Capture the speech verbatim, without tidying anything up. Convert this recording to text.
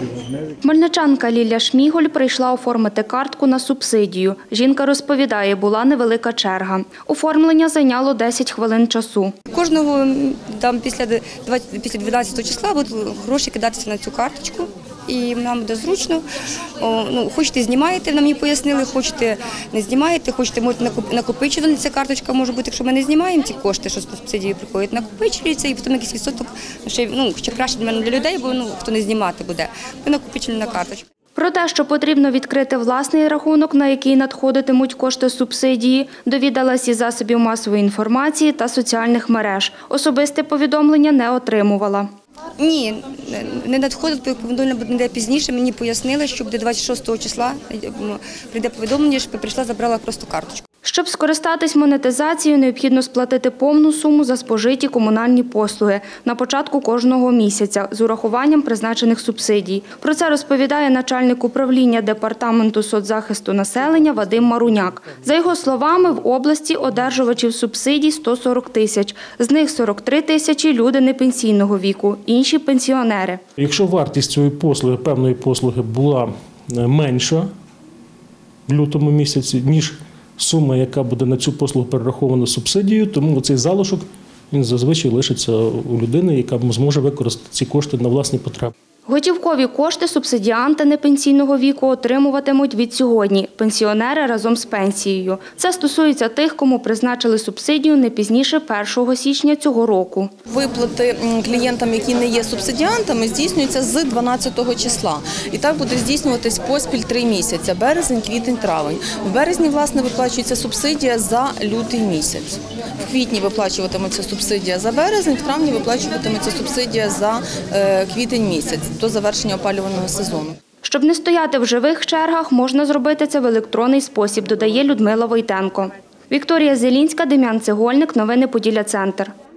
Хмельничанка Лілія Шміголь прийшла оформити картку на субсидію. Жінка розповідає, була невелика черга. Оформлення зайняло десять хвилин часу. Кожного там після дванадцятого числа будуть гроші кидатися на цю карточку. І нам буде зручно. О, ну, хочете, знімаєте, нам мені пояснили, хочете, не знімаєте, хочете, можете накопичувати. Ця карточка може бути, якщо ми не знімаємо ці кошти, що з субсидії приходять, накопичуються і потім якийсь відсоток, ще, ну, ще краще для мене для людей, бо ну, хто не знімати буде, ми накопичили на карточку. Про те, що потрібно відкрити власний рахунок, на який надходитимуть кошти субсидії, довідалась із засобів масової інформації та соціальних мереж. Особисте повідомлення не отримувала. Ні, не надходить повідомлення, буде пізніше. Мені пояснили, що буде двадцять шостого числа, прийде повідомлення, що прийшла, забрала просто карточку. Щоб скористатись монетизацією, необхідно сплатити повну суму за спожиті комунальні послуги на початку кожного місяця з урахуванням призначених субсидій. Про це розповідає начальник управління Департаменту соцзахисту населення Вадим Маруняк. За його словами, в області одержувачів субсидій сто сорок тисяч. З них сорок три тисячі – люди непенсійного віку, інші – пенсіонери. Якщо вартість цієї послуги, певної послуги була менша в лютому місяці, ніж сума, яка буде на цю послугу перерахована субсидією, тому цей залишок він зазвичай лишиться у людини, яка зможе використати ці кошти на власні потреби. Готівкові кошти субсидіанти непенсійного віку отримуватимуть від сьогодні – пенсіонери разом з пенсією. Це стосується тих, кому призначили субсидію не пізніше першого січня цього року. Виплати клієнтам, які не є субсидіантами, здійснюються з дванадцятого числа. І так буде здійснюватись поспіль три місяці – березень, квітень, травень. В березні, власне, виплачується субсидія за лютий місяць. В квітні виплачуватиметься субсидія за березень, в травні виплачуватиметься субсидія за квітень місяць до завершення опалювального сезону. Щоб не стояти в живих чергах, можна зробити це в електронний спосіб, додає Людмила Войтенко. Вікторія Зелінська, Дем'ян Цегольник. Новини Поділля Центр.